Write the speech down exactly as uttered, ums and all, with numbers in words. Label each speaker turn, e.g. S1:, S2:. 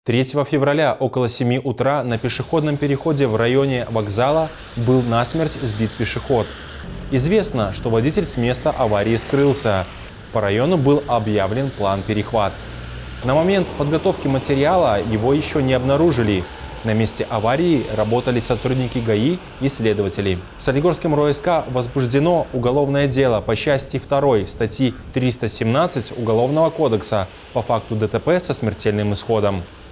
S1: третьего февраля около семи утра на пешеходном переходе в районе вокзала был насмерть сбит пешеход. Известно, что водитель с места аварии скрылся. По району был объявлен план-перехват. На момент подготовки материала его еще не обнаружили. На месте аварии работали сотрудники ГАИ и следователи. В Солигорском РОСК возбуждено уголовное дело по части второй статьи триста семнадцать Уголовного кодекса по факту ДТП со смертельным исходом.